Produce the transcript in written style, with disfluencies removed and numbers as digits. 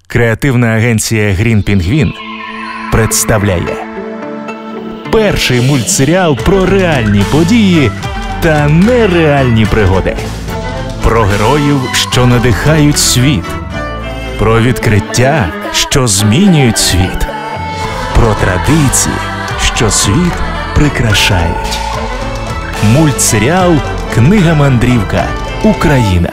Креативна агенція «Грін Пінгвін» представляє перший мультсеріал про реальні події та нереальні пригоди. Про героїв, що надихають світ. Про відкриття, що змінюють світ. Про традиції, що світ прикрашають. Мультсеріал «Книга-мандрівка. Україна».